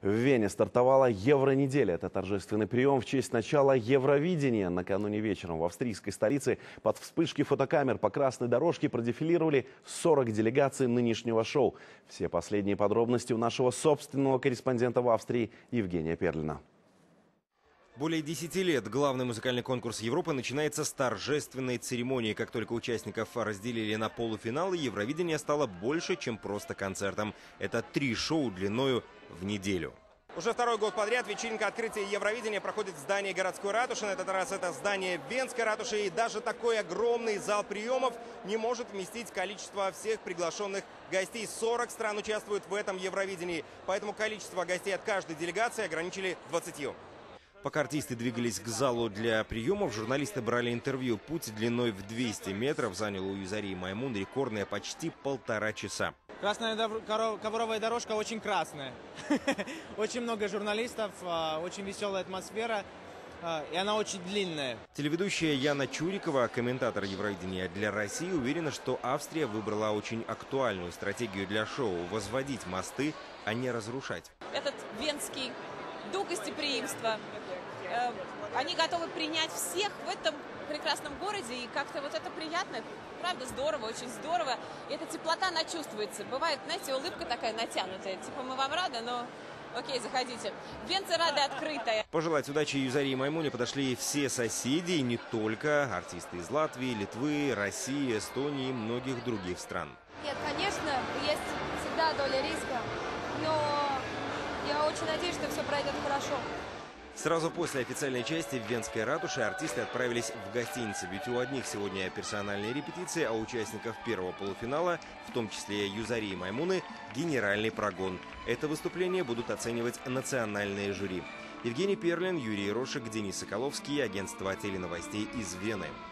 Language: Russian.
В Вене стартовала Евронеделя. Это торжественный прием в честь начала Евровидения. Накануне вечером в австрийской столице под вспышки фотокамер по красной дорожке продефилировали 40 делегаций нынешнего шоу. Все последние подробности у нашего собственного корреспондента в Австрии Евгения Перлина. Более 10 лет главный музыкальный конкурс Европы начинается с торжественной церемонии. Как только участников разделили на полуфиналы, Евровидение стало больше, чем просто концертом. Это 3 шоу длиною в неделю. Уже второй год подряд вечеринка открытия Евровидения проходит в здании городской ратуши. На этот раз это здание Венской ратуши. И даже такой огромный зал приемов не может вместить количество всех приглашенных гостей. 40 стран участвуют в этом Евровидении. Поэтому количество гостей от каждой делегации ограничили 20. Пока артисты двигались к залу для приемов, журналисты брали интервью. Путь длиной в 200 метров занял у Юзарии Маймун рекордные почти 1,5 часа. Красная ковровая дорожка очень красная. Очень много журналистов, очень веселая атмосфера, и она очень длинная. Телеведущая Яна Чурикова, комментатор Евровидения для России, уверена, что Австрия выбрала очень актуальную стратегию для шоу – возводить мосты, а не разрушать. Этот венский дух гостеприимства. Они готовы принять всех в этом прекрасном городе, и как-то вот это приятно, правда здорово, очень здорово. И эта теплота, она чувствуется. Бывает, знаете, улыбка такая натянутая, типа мы вам рады, но окей, заходите. Венцы рады открытая. Пожелать удачи Юзарии Маймуне подошли все соседи, и не только артисты из Латвии, Литвы, России, Эстонии и многих других стран. Нет, конечно, есть всегда доля риска, но я очень надеюсь, что все пройдет хорошо. Сразу после официальной части в Венской ратуше артисты отправились в гостиницы. Ведь у одних сегодня персональные репетиции, а у участников первого полуфинала, в том числе Юзарии Маймуны, генеральный прогон. Это выступление будут оценивать национальные жюри. Евгений Перлин, Юрий Рошек, Денис Соколовский, агентство теленовостей из Вены.